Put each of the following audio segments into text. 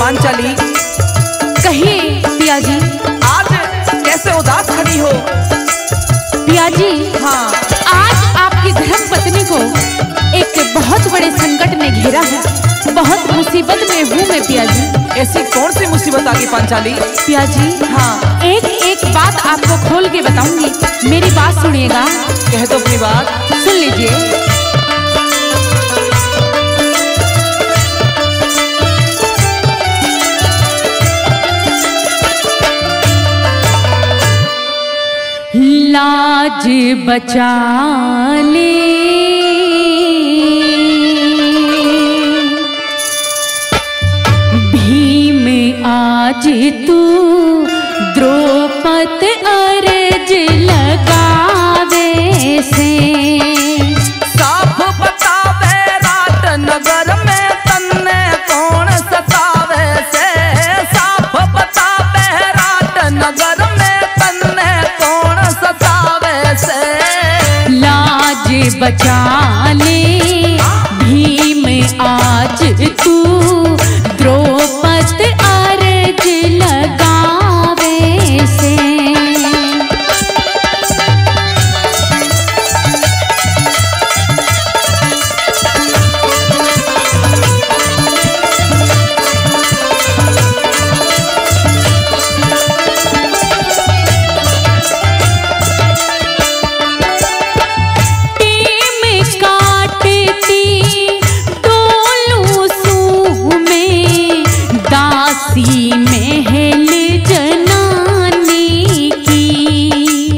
पांचाली। कहिए पिया जी। आज कैसे उदास खड़ी हो? पिया जी, हाँ, आज आपकी धर्म पत्नी को एक बहुत बड़े संकट ने घेरा है। बहुत मुसीबत में हूँ मैं पिया जी। ऐसी कौन सी मुसीबत आ गई पांचाली? पिया जी, हाँ, एक एक बात आपको खोल के बताऊंगी, मेरी बात सुनिएगा। कह दो अपनी बात। सुन लीजिए। लाज बचा ले भीम, आज तू द्रौपद अर्ज लगावे से। साफ बतावे रात नगर में तन्ने कौन सतावे से। साफ बतावे रात नगर में तन्ने कौन सतावे से। लाज बचा ले भीम, आज तू द्रौपद अर्ज लगावे से। महल जनानी की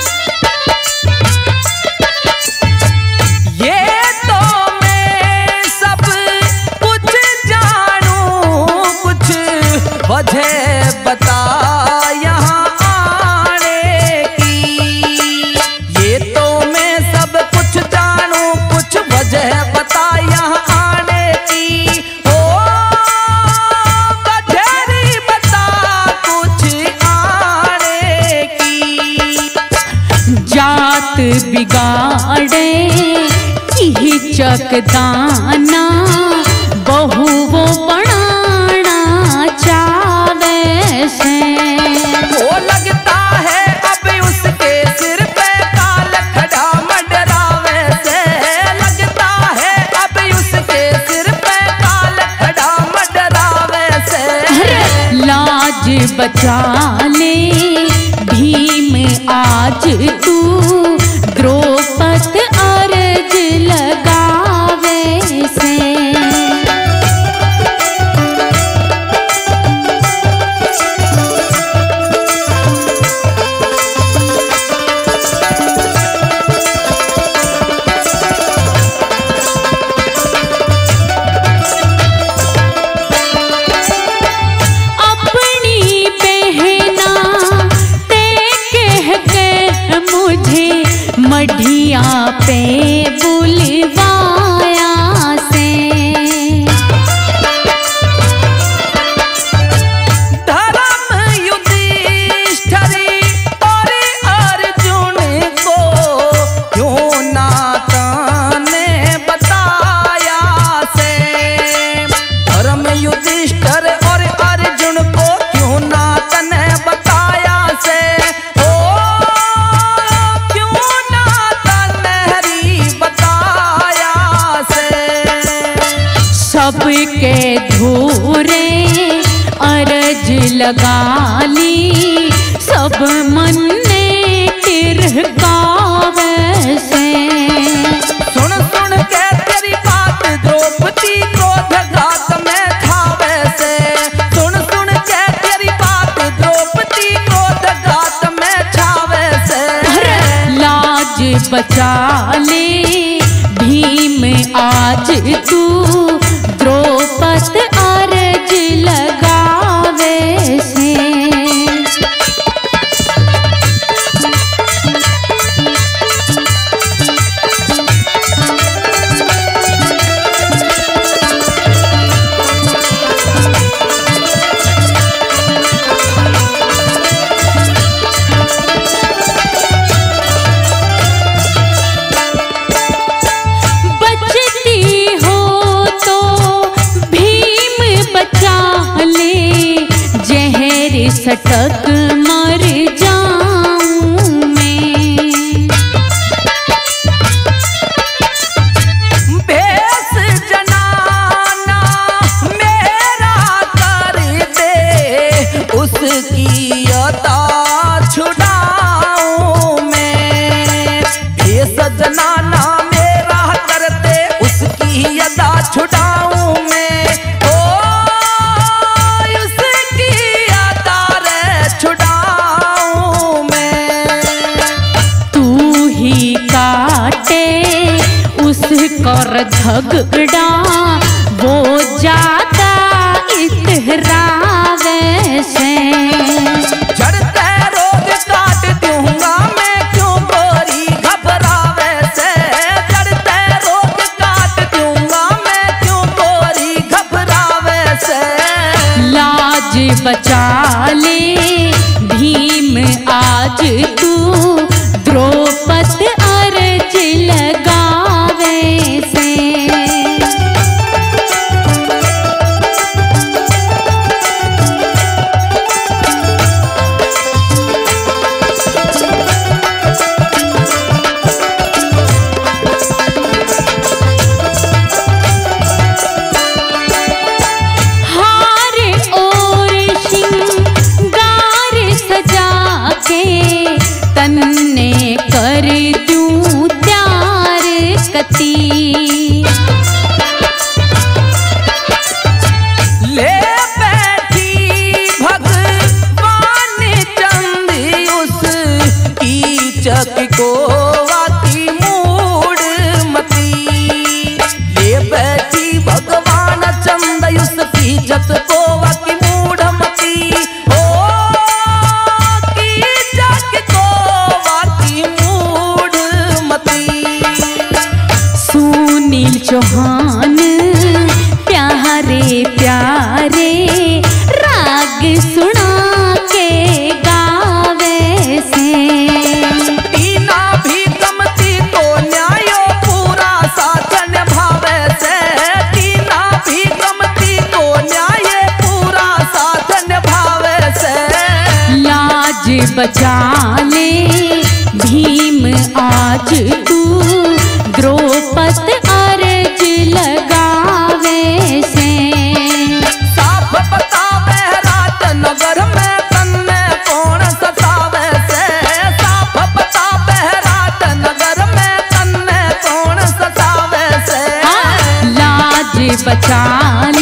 ये तो मैं सब कुछ जानूं, कुछ वजह बता यहाँ आने की। ये तो मैं सब कुछ जानूं, कुछ वजह बता यहाँ आने की। जात बिगाड़े हिचक दाना, बहू वो बनाना चावे से। वो लगता है अब उसके सिर पे काल खड़ा मंडरावे से। लगता है अब उसके सिर पे काल खड़ा मंडरावे से। लाज बचा ले भीम, आज तू द्रौपद अर्ज लगावे से। अपनी बहना ते कह के मुझे मढ़िया पे बुलवाया से। धर्म युधिष्ठिर और अर्जुन को क्यों नाता ने बताया से। धर्म युधिष्ठिर और अर्जुन को क्यों नाता ने बताया से। सबके धूरे अर्ज लगा ली, सब मन ने तिरकावे से। सुन सुन के तेरी बात द्रौपदी क्रोध घात में खावे से। सुन सुन के तेरी बात द्रौपदी क्रोध घात में छावे से। लाज बचा ले भीम, आज तू द्रौपद अर्ज लगावे से। बचती हो और झगड़ा वो ज्यादा इतरावे से। चढ़ते रोज काट दूंगा मैं क्यों गोरी घबरावे से। चढ़ते रोज काट दूंगा मैं क्यों गोरी घबरावे से। लाज बचा ले भीम आज तू द्रौपद अर्ज लगावे से। हार और श्रृंगार सजा के तन्ने कर दूं त्यार कती। ले बैठी भगवान चंद उस कीचक को वाकी मूड मती। ले बैठी भगवान चंद उस कीचक को वाकी मूड मती। ओ कीचक को वाकी मूड मती। सुनील चौहान प्यारे प्यारे राग सुना के गावे से। टीना भी गमती तो न्यायो पूरा साथ निभावे से। टीना भी गमती तो न्याय पूरा साथ निभावे से। लाज बचा ले भीम आज तू द्रौपद अर्ज लगावे से। साफ बतावे रात नगर में तन्ने कौन सतावे से। साफ बतावे रात नगर में तन्ने कौन सतावे से। लाज बचा